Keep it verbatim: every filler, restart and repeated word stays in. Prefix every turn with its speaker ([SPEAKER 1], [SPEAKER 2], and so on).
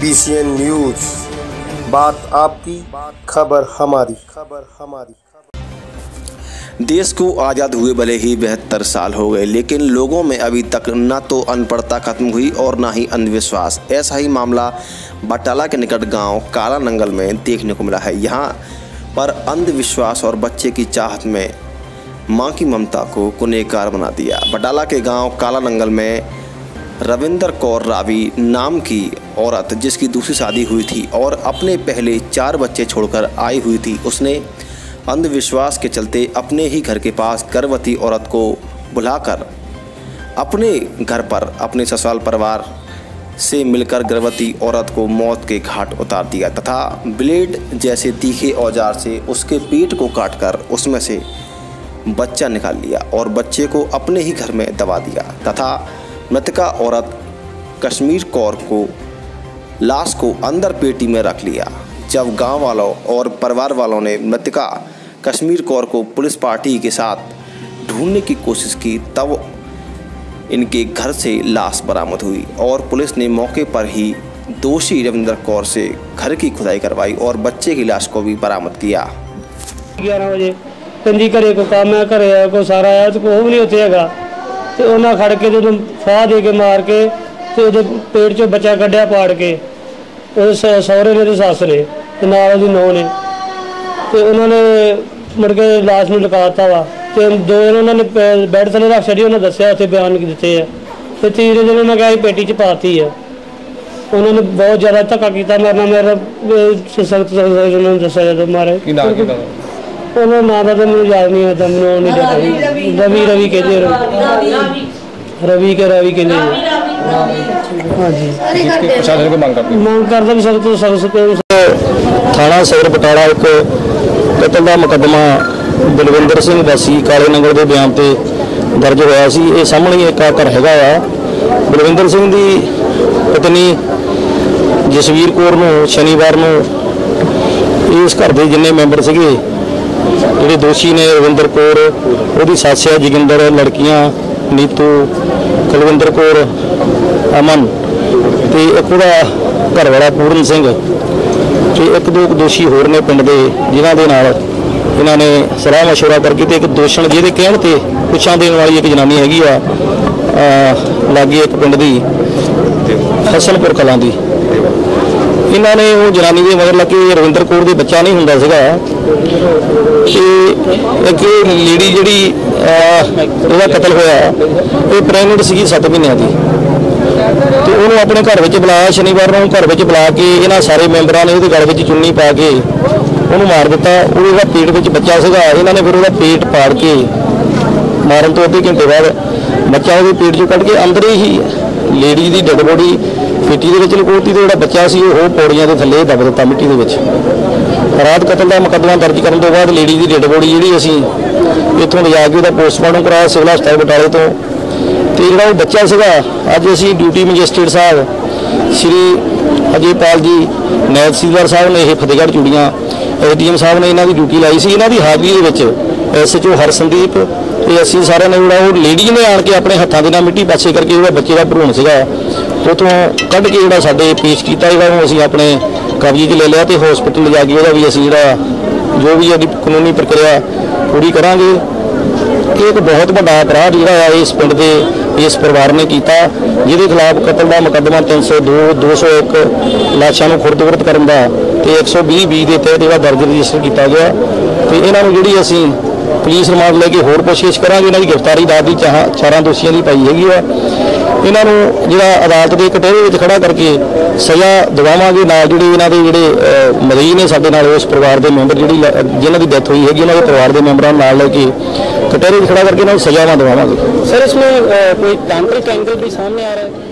[SPEAKER 1] B C N news, बात आपकी, खबर हमारी। खबर हमारी
[SPEAKER 2] देश को आज़ाद हुए भले ही बहत्तर साल हो गए, लेकिन लोगों में अभी तक न तो अनपढ़ता खत्म हुई और न ही अंधविश्वास। ऐसा ही मामला बटाला के निकट गांव काला नंगल में देखने को मिला है। यहां पर अंधविश्वास और बच्चे की चाहत में मां की ममता को गुनहगार बना दिया। बटाला के गांव काला नंगल में रविंदर कौर रावी नाम की औरत, जिसकी दूसरी शादी हुई थी और अपने पहले चार बच्चे छोड़कर आई हुई थी, उसने अंधविश्वास के चलते अपने ही घर के पास गर्भवती औरत को बुलाकर अपने घर पर अपने ससुराल परिवार से मिलकर गर्भवती औरत को मौत के घाट उतार दिया तथा ब्लेड जैसे तीखे औजार से उसके पेट को काटकर उसमें से बच्चा निकाल लिया और बच्चे को अपने ही घर में दबा दिया तथा मृतका औरत कश्मीर कौर को लाश को अंदर पेटी में रख लिया। जब गांव वालों और परिवार वालों ने मृतका कश्मीर कौर को पुलिस पार्टी के साथ ढूंढने की कोशिश की, तब इनके घर से लाश बरामद हुई और पुलिस ने मौके पर ही दोषी रविंदर कौर से घर की खुदाई करवाई और बच्चे की लाश को भी बरामद किया।
[SPEAKER 3] ग्यारह बजे कंजी घरे को काम है, घरे को सारा आया तो कोई भी नहीं उत्थे हैगा ते उन्हां खड़ के जो फाह दे के मार के ते उहदे पेट चों बच्चा कढ़िया पाड़ के उहदे सहुरे ने ते सੱਸ ने ते नाल उहदी नूंह ने ते उन्होंने मुड़ के लाश नूं लुकाता वा ते दो दिन उन्होंने बैड थले रख छड़ी। उन्होंने दस्सिया उत्थे बयान दिते है ते तीसरे दिन उन्होंने कहा पेटी च पाती है। उन्होंने बहुत ज़्यादा धक्का किया मेरे नाल, मेरा सख्त उन्होंने दस्सिया जदों मारे उन्होंने नाम का तो मैं याद नहीं आता, मैं नहीं रवि रवि कहते रवि के रवि कहते हाँ जी। मांग करता भी सख्त सख्त
[SPEAKER 4] थाना सदर बटाला एक कतल का मुकदमा बलविंदर सिंह वासी काले नंगल के बयान से दर्ज होया सी। ये सामने एक घर हैगा आ बलविंदर सिंह की पत्नी जसवीर कौर नूं शनिवार नूं इस घर के जिन्ने मैंबर सीगे ਜਿਹੜੇ ਦੋਸ਼ੀ ਨੇ ਰਵਿੰਦਰ ਕੌਰ, ਉਹਦੀ ਸੱਸ ਹੈ ਜੋਗਿੰਦਰ, ਲੜਕੀਆਂ ਨੀਤੂ, ਕੁਲਵਿੰਦਰ ਕੌਰ, ਅਮਨ ਤੇ ਇੱਕ ਉਹਦਾ ਘਰ ਵਾਲਾ ਪੂਰਨ ਸਿੰਘ ਤੇ ਇੱਕ ਦੋ ਦੋਸ਼ੀ ਹੋਰ ਨੇ ਪਿੰਡ ਦੇ, ਜਿਨ੍ਹਾਂ ਦੇ ਨਾਲ ਇਹਨਾਂ ਨੇ ਸਲਾਹ ਮਸ਼ਵਰਾ ਕਰਕੇ ਤੇ ਇੱਕ ਦੋਸ਼ਣ ਜਿਹਦੇ ਕਹਿਣ ਤੇ ਪੁੱਛਾਂ ਦੇਣ ਵਾਲੀ ਇੱਕ ਜਨਾਨੀ ਹੈਗੀ ਆ ਲਾਗੇ ਇੱਕ ਪਿੰਡ ਦੀ ਹਸਨਪੁਰ ਕਲਾਂ ਦੀ, ਇਹਨਾਂ ਨੇ ਉਹ ਜਨਾਨੀ ਦੇ ਮਗਰ ਲੱਗ ਕੇ ਰਵਿੰਦਰ ਕੌਰ ਦੇ ਬੱਚਾ ਨਹੀਂ ਹੁੰਦਾ ਸੀਗਾ ਤੇ ਇੱਕ ਲੇਡੀ ਜਿਹੜੀ ਉਹਦਾ ਕਤਲ ਹੋਇਆ ਇਹ ਪ੍ਰੈਗਨੈਂਟ ਸੀਗੀ ਸੱਤ ਮਹੀਨਿਆਂ ਦੀ ਤੇ ਉਹਨੂੰ ਆਪਣੇ ਘਰ ਵਿੱਚ ਬੁਲਾਇਆ। ਸ਼ਨੀਵਾਰ ਨੂੰ ਘਰ ਵਿੱਚ ਬੁਲਾ ਕੇ ਇਹਨਾਂ ਸਾਰੇ ਮੈਂਬਰਾਂ ਨੇ ਉਹਦੇ ਗਲ ਵਿੱਚ ਚੁੰਨੀ ਪਾ ਕੇ ਉਹਨੂੰ ਮਾਰ ਦਿੱਤਾ। ਉਹਦਾ ਪੇਟ ਵਿੱਚ ਬੱਚਾ ਸੀਗਾ, ਇਹਨਾਂ ਨੇ ਫਿਰ ਉਹਦਾ ਪੇਟ ਪਾੜ ਕੇ ਮਾਰਨ ਤੋਂ ਅੱਧੇ ਘੰਟੇ ਬਾਅਦ ਬੱਚਾ ਉਹਦੇ ਪੇਟ ਚੋਂ ਕੱਢ ਕੇ ਅੰਦਰ ਹੀ ਲੇਡੀ ਦੀ ਡੈਡ ਬੋਡੀ पेटी के लकोती तो जो बच्चा से वो पौड़ियां के थले दब दिता मिट्टी के। रात कतल का मुकदमा दर्ज करने के बाद लेडी की डेड बॉडी जी असी इतों लिजा के पोस्टमार्टम कराया सिविल हस्पताल बटाले तो तो जो बच्चा सगा अज असी ड्यूटी मजिस्ट्रेट साहब श्री अजयपाल जी नायब तहसीलदार साहब ने यह फतेहगढ़ चूड़ियाँ एस डी एम साहब ने इन्हों की ड्यूटी लाई सी। इन्हों की हाजरी एस एच ओ हरसनदीप तो असी सारे ने जोड़ा लेडी ने आन के अपने हत्थों के नाल मिट्टी पासे करके जो बच्चे का भरूण से उतों कढ़ के जोड़ा साडे पेश किया, असीं अपने कब्जे च ले लिया तो हॉस्पिटल ले जाके वह भी असीं जोड़ा जो भी अभी कानूनी प्रक्रिया पूरी करांगे। एक बहुत बड़ा अपराध जोड़ा इस पिंड के इस परिवार ने किया, जिहदे खिलाफ कतल का मुकदमा तीन सौ दो दो सौ एक लाशां नूं खुर्द-बुर्द करन दा ते एक सौ बीस बी के तहत जोड़ा दर्ज रजिस्टर किया गया। तो इन्हां नूं जिहड़ी असीं पुलिस रिमांड लेके होर पुछगिछ करांगे। इन्हां दी गिरफ्तारी दाद दी चाह चारां दोषियों की पाई हैगी आ। इन्हां नूं जिहड़ा अदालत के कटहरे विच खड़ा करके सज़ा दिवावांगे। नाल जिहड़े इन्हां दे जिहड़े मरीज ने साडे नाल उस परिवार के मैंबर जिहड़ी जिन्हां दी डेथ हुई हैगी उन्हां दे परिवार के मैंबरां नाल लेके कटहरे विच खड़ा करके इन्हां नूं सज़ावां दिवावांगे। सर इसमें कोई तांत्रिक एंगल भी सामने आ रहा है?